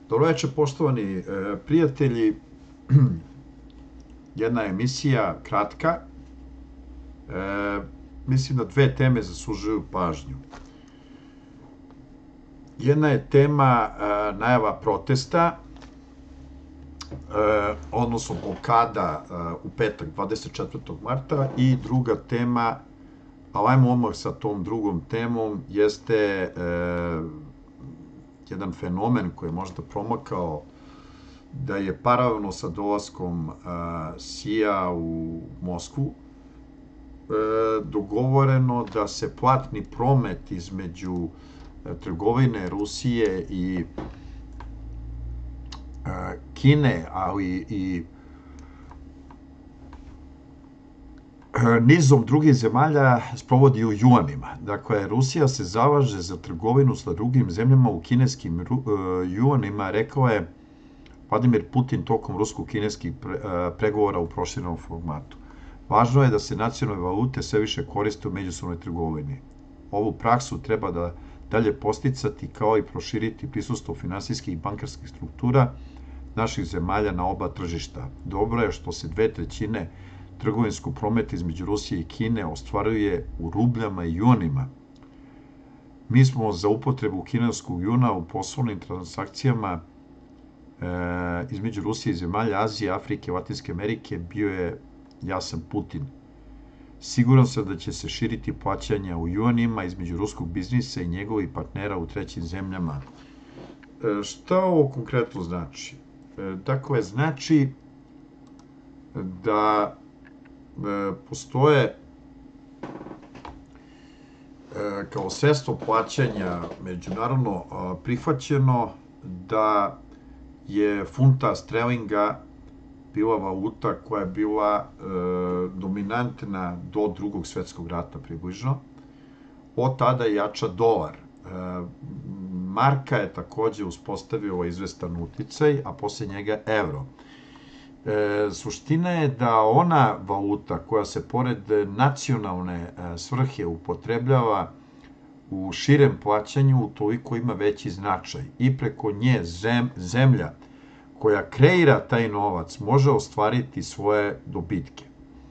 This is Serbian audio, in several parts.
Dobro večer, poštovani prijatelji. Jedna emisija, kratka. Mislim da dve teme zaslužuju pažnju. Jedna je tema najava protesta, odnosno blokada u petak, 24. marta, i druga tema, ali ajmo odmah sa tom drugom temom, jeste jedan fenomen koji je možda promakao, da je paralelno sa dolaskom Sija u Moskvu dogovoreno da se platni promet između trgovine Rusije i Kine, ali i nizom drugih zemalja sprovodi u juanima. Dakle, Rusija se zalaže za trgovinu sa drugim zemljama u kineskim juanima, rekao je Vladimir Putin tokom rusko-kineskih pregovora u proširenom formatu. Važno je da se nacionalne valute sve više koriste u međusobnoj trgovini. Ovu praksu treba da dalje posticati, kao i proširiti prisustvo finansijskih i bankarskih struktura naših zemalja na oba tržišta. Dobro je što se 2/3 trgovinskog prometa između Rusije i Kine ostvaruje u rubljama i juanima. Mi smo za upotrebu kineskog juna u poslovnim transakcijama između Rusije i zemalja Azije, Afrike, Latinske Amerike bio je jasan Putin. Siguran sam da će se širiti plaćanja u juanima između ruskog biznisa i njegovih partnera u trećim zemljama. Šta ovo konkretno znači? Dakle, znači da postoje kao sredstvo plaćanja međunarodno prihvaćeno da je funta sterlinga bila valuta koja je bila dominantna do Drugog svetskog rata približno. Od tada jača dolar. Marka je takođe uspostavila izvestan uticaj, a posle njega evro. Suština je da ona valuta koja se pored nacionalne svrhe upotrebljava u širem plaćanju, toliko ima veći značaj. I preko nje zemlja koja kreira taj novac može ostvariti svoje dobitke.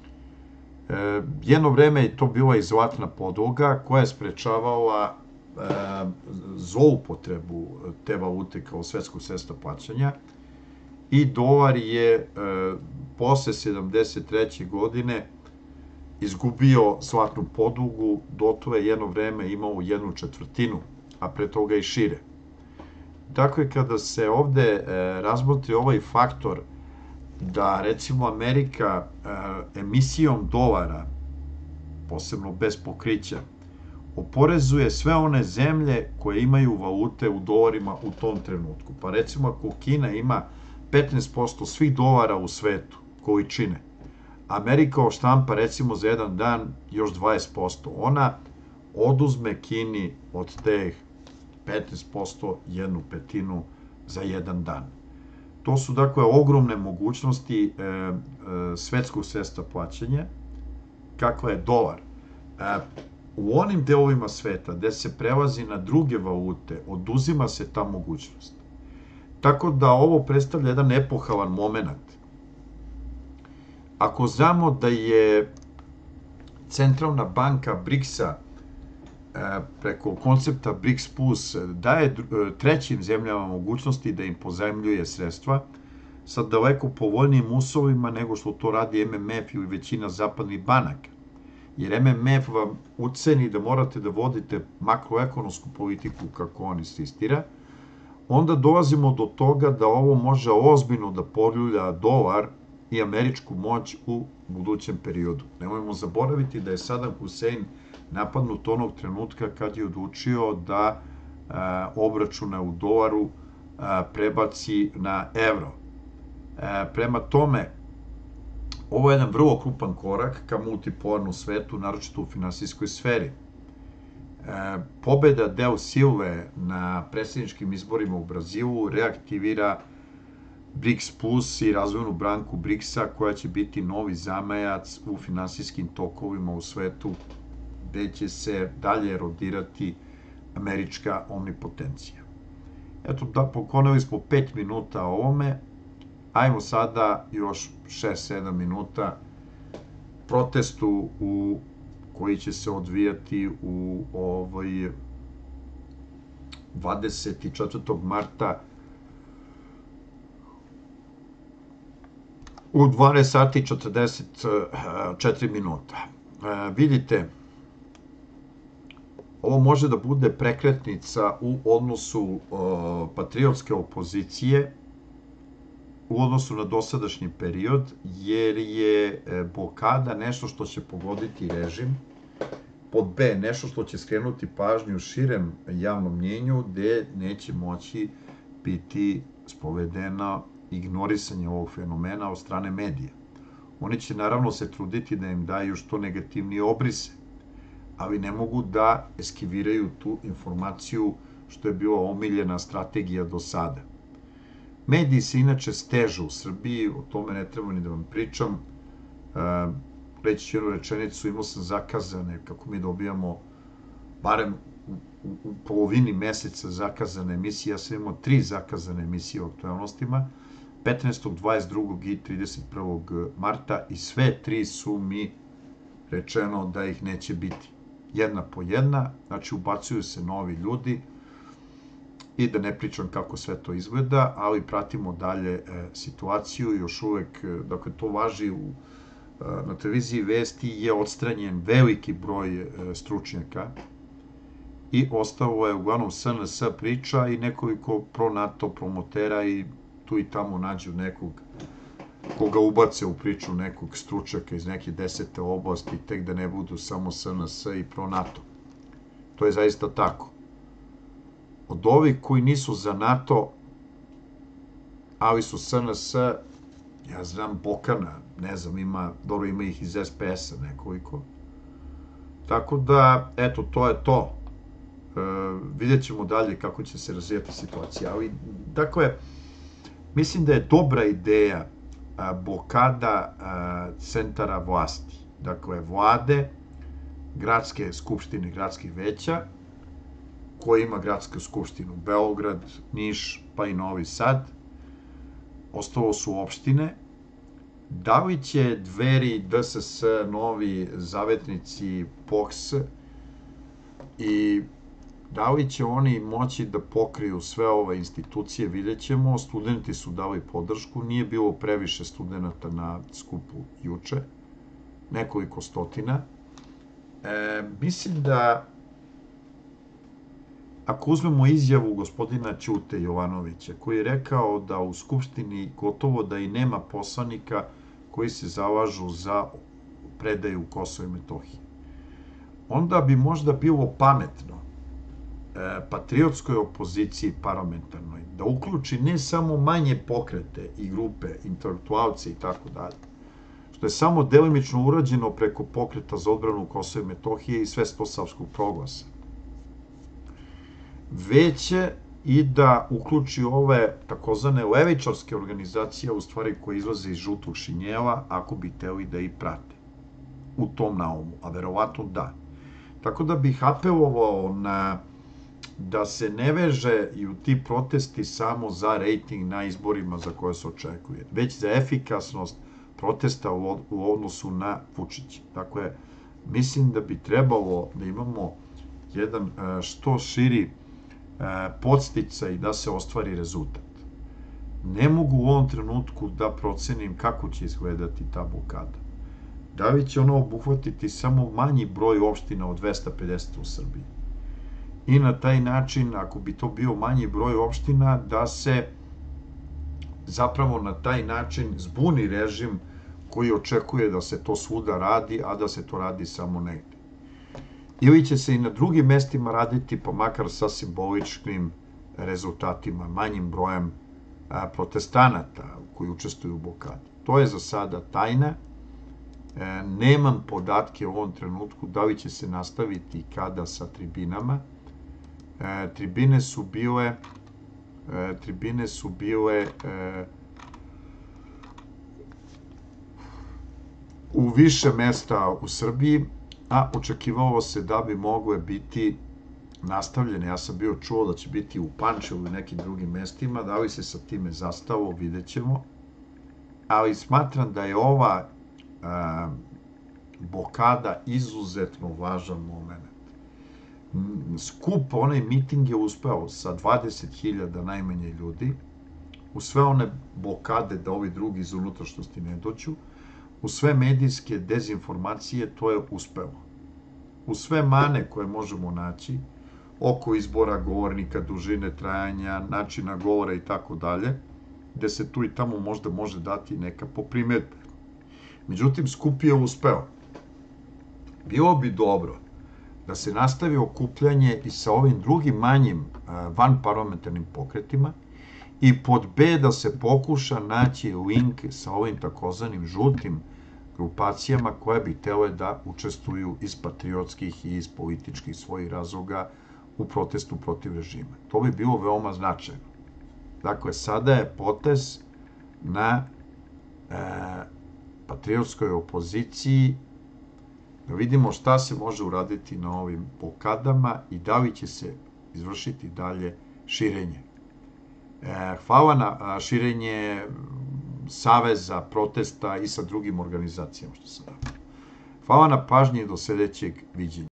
Jedno vreme je to bila i zlatna podloga koja je sprečavala zloupotrebu te valute kao svetskog sredstva plaćanja, i dolar je posle 73. godine izgubio zlatnu podlogu, dotle jedno vreme imao 1/4, a pre toga i šire. Dakle, kada se ovde razmotri ovaj faktor da, recimo, Amerika emisijom dolara, posebno bez pokrića, oporezuje sve one zemlje koje imaju valute u dolarima u tom trenutku. Pa recimo, ako Kina ima 15% svih dolara u svetu, količine, Amerika odštampa recimo za jedan dan još 20%. Ona oduzme Kini od te 15% 1/5 za jedan dan. To su, dakle, ogromne mogućnosti svetskog sredstva plaćanja, kakva je dolar. U onim delovima sveta gde se prelazi na druge valute, oduzima se ta mogućnost. Tako da ovo predstavlja jedan epohalan moment. Ako znamo da je Centralna banka BRICS-a preko koncepta BRICS Plus daje trećim zemljama mogućnosti da im pozajmljuje sredstva sa daleko povoljnijim uslovima nego što to radi MMF ili većina zapadnih banaka. Jer MMF vam uceni da morate da vodite makroekonomsku politiku kako on insistira, onda dolazimo do toga da ovo može ozbiljno da poljulja dolar i američku moć u budućem periodu. Nemojmo zaboraviti da je Saddam Hussein napadnut onog trenutka kad je odlučio da obračune u dolaru prebaci na evro. Prema tome, ovo je jedan vrlo krupan korak ka multipolarnom svetu, naročito u finansijskoj sferi. Pobeda Del Silve na predsjedničkim izborima u Brazilu reaktivira BRICS Plus i razvojnu banku BRICS-a, koja će biti novi zamajac u finansijskim tokovima u svetu, gde će se dalje erodirati američka omnipotencija. Eto, poklonili smo 5 minuta ovome, ajmo sada još 6-7 minuta protestu koji će se odvijati u 24. marta u 12 sati 44 minuta. Vidite, ovo može da bude prekretnica u odnosu patriotske opozicije u odnosu na dosadašnji period, jer je blokada nešto što će pogoditi režim, pod B, nešto što će skrenuti pažnju širem javnom mnjenju, gde neće moći biti spovedeno ignorisanje ovog fenomena od strane medija. Oni će naravno se truditi da im daju što negativnije obrise, ali ne mogu da eskiviraju tu informaciju što je bila omiljena strategija do sada. Mediji se inače stežu u Srbiji, o tome ne treba ni da vam pričam. Reći ću jednu rečenicu, imao sam zakazane, kako mi dobijamo, barem u polovini meseca zakazane emisije, ja sam imao 3 zakazane emisije o aktualnostima, 15., 22. i 31. marta, i sve 3 su mi rečeno da ih neće biti. Jedna po jedna, znači ubacuju se novi ljudi, i da ne pričam kako sve to izgleda, ali pratimo dalje situaciju, još uvek, dakle, to važi na televiziji Vesti je odstranjen veliki broj stručnjaka i ostalo je uglavnom SNS priča i nekoliko pro-NATO promotera i tu i tamo nađu nekog koga ubace u priču nekog stručnjaka iz neke 10. oblasti, tek da ne budu samo SNS i pro-NATO. To je zaista tako. Od ovih koji nisu za NATO, ali su SNS, ja znam Bokana, ne znam, dobro ima ih iz SPS-a nekoliko. Tako da, eto, to je to. Vidjet ćemo dalje kako će se razvijati situacija. Ali, dakle, mislim da je dobra ideja blokada centara vlasti. Dakle, vlade, gradske skupštine, gradskih veća, koji ima gradsku skupštinu Beograd, Niš, pa i Novi Sad. Ostalo su opštine. Da li će Dveri, DSS, Novi, Zavetnici, POKS i da li će oni moći da pokriju sve ove institucije, vidjet ćemo. Studenti su dali podršku, nije bilo previše studenta na skupu juče, nekoliko stotina. Mislim da ako uzmemo izjavu gospodina Ćute Jovanovića, koji je rekao da u Skupštini gotovo da i nema poslanika koji se zalažu za predaju Kosova i Metohije, onda bi možda bilo pametno patriotskoj opoziciji parlamentarnoj da uključi ne samo manje pokrete i grupe, intelektualce i tako dalje, što je samo delimično urađeno preko pokreta za odbranu Kosova i Metohije i Svesrpskog proglasa, već i da uključi ove takozvane levičarske organizacije, u stvari koje izlaze iz žutog šinjela, ako bi hteli da ih prate u tom naumu, a verovatno da. Tako da bih apelovao da se ne veže i u ti protesti samo za rejting na izborima za koje se očekuje, već za efikasnost protesta u odnosu na Vučića. Dakle, mislim da bi trebalo da imamo jedan što širi podsticaj da se ostvari rezultat. Ne mogu u ovom trenutku da procenim kako će izgledati ta blokada. Da li će ono obuhvatiti samo manji broj opština od 250 u Srbiji. I na taj način, ako bi to bio manji broj opština, da se zapravo na taj način zbuni režim koji očekuje da se to svuda radi, a da se to radi samo negde. Ili će se i na drugim mestima raditi, pa makar sa simboličkim rezultatima, manjim brojem protestanata koji učestvuju u blokadi. To je za sada tajna. Nemam podatke u ovom trenutku da li će se nastaviti kada sa tribinama. Tribine su bile u više mesta u Srbiji, a očekivalo se da bi mogle biti nastavljene. Ja sam bio čuo da će biti u Pančevu i nekim drugim mestima, da li se sa time zastavo, vidjet ćemo. Ali smatram da je ova blokada izuzetno važan moment. Skup, onaj miting je uspeo sa 20.000 najmanje ljudi, u sve one blokade da ovi drugi iz unutrašnjosti ne dođu, u sve medijske dezinformacije, to je uspelo. U sve mane koje možemo naći, oko izbora govornika, dužine trajanja, načina govora i tako dalje, gde se tu i tamo možda može dati neka poprimedbe. Međutim, skup je uspeo. Bilo bi dobro da se nastavi okupljanje i sa ovim drugim manjim vanparlamentarnim pokretima i pod B da se pokuša naći link sa ovim takozvanim žutim grupacijama koje bi htele da učestvuju iz patriotskih i iz političkih svojih razloga u protestu protiv režima. To bi bilo veoma značajno. Dakle, sada je potez na patriotskoj opoziciji da vidimo šta se može uraditi na ovim blokadama i da li će se izvršiti dalje širenje. Hvala na širenje saveza, protesta i sa drugim organizacijama što sam rekao. Hvala na pažnji i do sledećeg viđenja.